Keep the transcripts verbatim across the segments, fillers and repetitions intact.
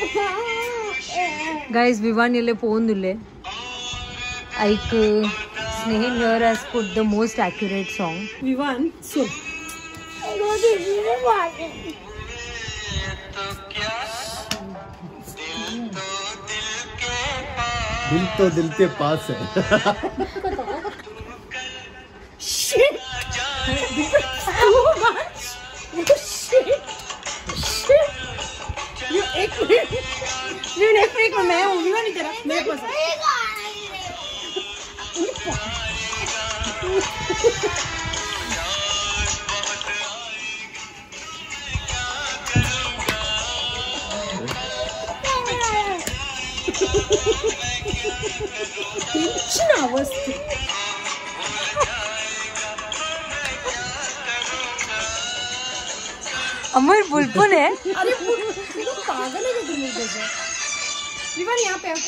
Guys, Vivan yelle pondulle. Like Snehin here has put the most accurate song. Vivan, so. दिल तो दिल के पास है। Shit. So much. Shit. Shit. You एक minute, you एक minute में मैं हूँ नहीं तेरा मेरे पास। टेंशन अवस्था। अमर बुलबुल है। अरे तू पागल है क्या तुम लोग जैसे? विवान यहाँ पे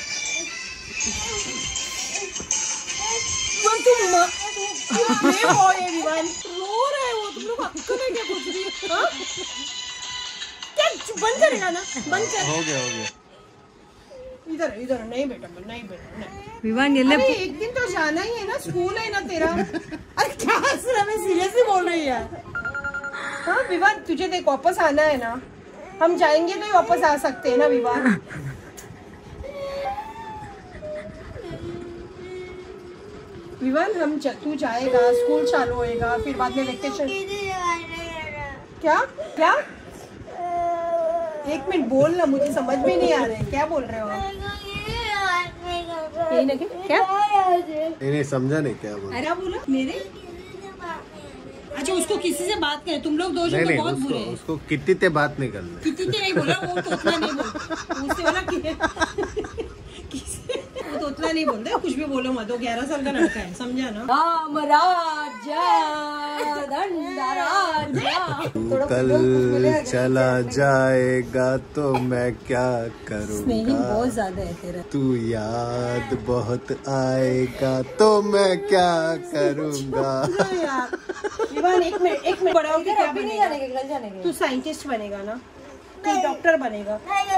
तुम विवान रो रहे हो तुम लोग अक्कल है क्या कुछ भी? हाँ क्या बंद करेगा ना बंद कर। हो गया हो गया। इधर इधर नहीं बेटा नहीं बेटा नहीं। विवान ये ले एक दिन तो जाना ही है ना स्कूल है ना तेरा। अरे क्या हंस मैं सीरियसली बोल रही है। हाँ विवान तुझे देख वापस आना है ना हम जाएंगे तो ही वापस आ सकते हैं ना विवान। विवान हम ज, तू जाएगा स्कूल चालू होएगा फिर बाद में वेकेशन। क्या क्या एक मिनट बोल ना मुझे समझ में नहीं आ रहा है क्या बोल रहे हो आप? यही ना क्या नहीं समझा नहीं क्या बोला। अरे बोला मेरे अच्छा उसको किसी से बात करे तुम लोग दो जन तो बहुत बुरे हैं। उसको कितनी ते बात नहीं करना। कितनी ते नहीं बोला वो तोतला नहीं बोल उससे बोला कि वो तोतला नहीं बोलता कुछ भी बोलो मत वो ग्यारह साल का लड़का है समझा ना। राम राजा धंडा राजा तू कल चला जाएगा तो मैं क्या करूँगा। बहुत ज्यादा है तेरा। तू याद बहुत आएगा तो मैं क्या करूँगा। विवान एक मिनट एक मिनट बड़ा होकर अभी नहीं जाने के कल जाने के। तू साइंटिस्ट बनेगा ना तू डॉक्टर बनेगा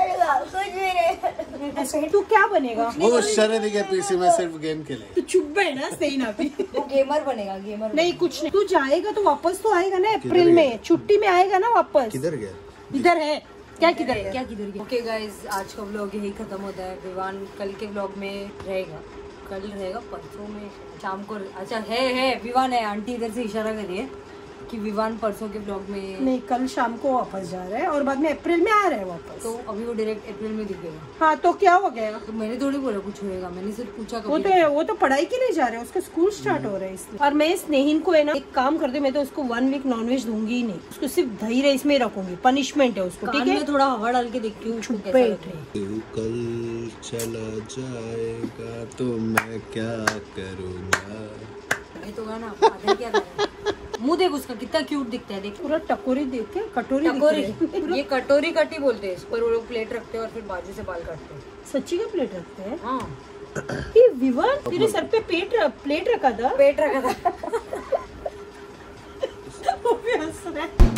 तू क्या बनेगा? वो शरद के पीसी में सिर्फ गेम खेले। तू चुप बैठ ना सही ना भी। वो गेमर बनेगा गेमर नहीं कुछ नहीं तू जाएगा तो वापस तो आएगा ना अप्रैल में छुट्टी में आएगा ना वापस। किधर गया? इधर है क्या किधर है क्या किधर गया? ओके गाइस आज का व्लॉग यही खत्म होता है। विवान कल के व्लॉग में रहेगा कल रहेगा परसों में शाम को। अच्छा है है विवान है आंटी इधर से इशारा करिए कि विवान परसों के ब्लॉग में नहीं कल शाम को वापस जा रहा है और बाद में अप्रैल में आ रहा है वापस। तो अभी वो डायरेक्ट अप्रैल में दिखेगा। हाँ तो क्या हो गया? तो मैंने थोड़ी बोला कुछ होएगा मैंने सिर्फ पूछा वो तो वो तो पढ़ाई के लिए जा रहा है उसका स्कूल स्टार्ट हो रहा है इसलिए। और मैं स्नेहिन को है ना एक काम कर दे मैं तो उसको वन वीक नॉनवेज दूंगी ही नहीं उसको सिर्फ दही राइस में रखूंगी पनिशमेंट है उसको ठीक है। थोड़ा हवा डाल के देखती हूँ तू कल चला जाएगा तो मैं क्या करूँगा। ये तो गाना क्या मुंह देख उसका कितना क्यूट दिखता है देख पूरा टकोरी देख के कटोरी टकोरी ये कटोरी कटी बोलते हैं इस पर वो लोग प्लेट रखते हैं और फिर बाजू से बाल काटते हैं। सच्ची का प्लेट रखते हैं? हाँ ये विवान तेरे सर पे पेट प्लेट रखा था पेट रखा था वो भी हंस रहा है।